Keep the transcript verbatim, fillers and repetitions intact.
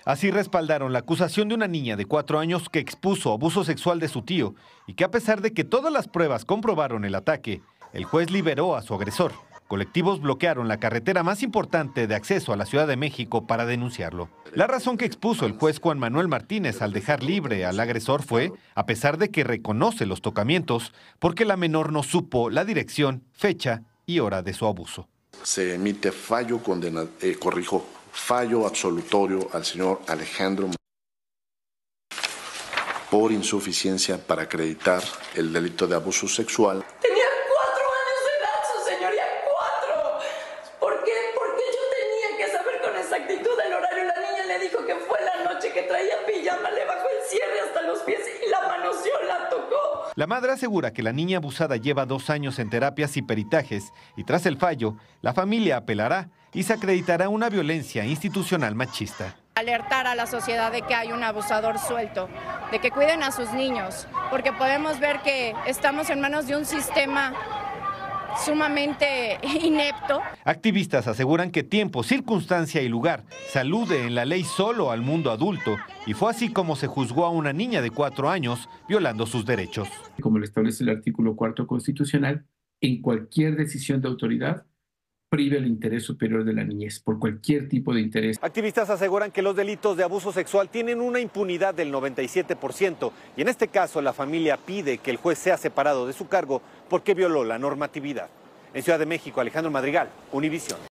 Así respaldaron la acusación de una niña de cuatro años que expuso abuso sexual de su tío y que a pesar de que todas las pruebas comprobaron el ataque, el juez liberó a su agresor. Colectivos bloquearon la carretera más importante de acceso a la Ciudad de México para denunciarlo. La razón que expuso el juez Juan Manuel Martínez al dejar libre al agresor fue, a pesar de que reconoce los tocamientos, porque la menor no supo la dirección, fecha y hora de su abuso. Se emite fallo condena, eh, corrijo, fallo absolutorio al señor Alejandro por insuficiencia para acreditar el delito de abuso sexual. Tenía cuatro años de edad, su señoría, cuatro. ¿Por qué? Porque yo tenía que saber con exactitud el horario. La niña le dijo que fue la noche que traía pijama, le bajó el cierre hasta los pies y la manoseó, la tocó. La madre asegura que la niña abusada lleva dos años en terapias y peritajes y tras el fallo, la familia apelará y se acreditará una violencia institucional machista. Alertar a la sociedad de que hay un abusador suelto, de que cuiden a sus niños, porque podemos ver que estamos en manos de un sistema sumamente inepto. Activistas aseguran que tiempo, circunstancia y lugar se alude en la ley solo al mundo adulto y fue así como se juzgó a una niña de cuatro años violando sus derechos. Como lo establece el artículo cuarto constitucional, en cualquier decisión de autoridad priva el interés superior de la niñez, por cualquier tipo de interés. Activistas aseguran que los delitos de abuso sexual tienen una impunidad del noventa y siete por ciento y en este caso la familia pide que el juez sea separado de su cargo porque violó la normatividad. En Ciudad de México, Alejandro Madrigal, Univisión.